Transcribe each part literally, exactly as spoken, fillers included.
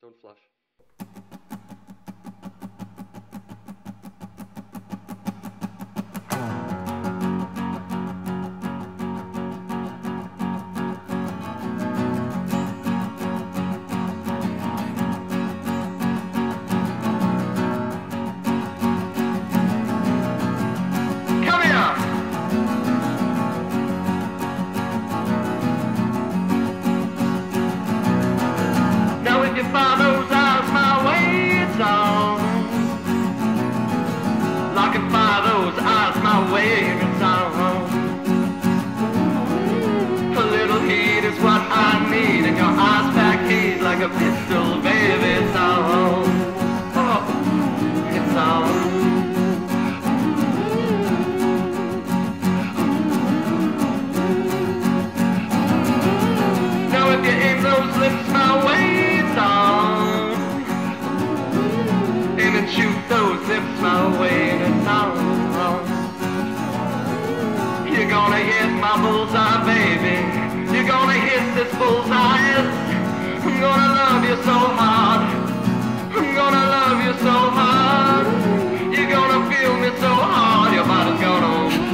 Don't flush. If you follow those my way, it's on. Like if follow those eyes my way, it's on. A little heat is what I need, and your eyes back heat like a pistol, baby, it's on. Oh, it's on. Now if you aim those lips my way, and shoot those lips my way, and it's on. You're gonna hit my bullseye, baby. You're gonna hit this bullseye. I'm gonna love you so hard. I'm gonna love you so hard. You're gonna feel me so hard. Your body's gonna.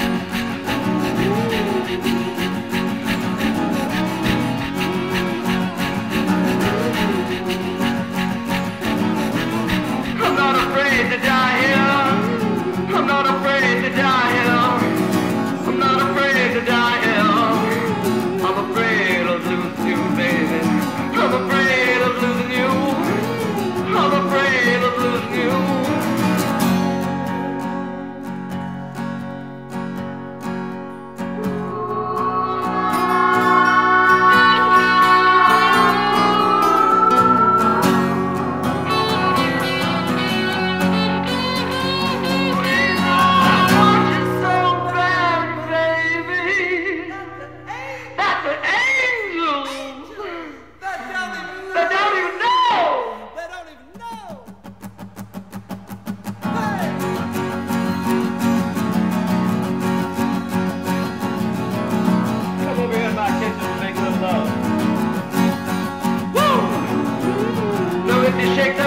To die here, I'm not afraid to die here. I'm not afraid to die here. I'm afraid of losing you, baby. I'm afraid of losing you. I'm afraid of losing you. Shake the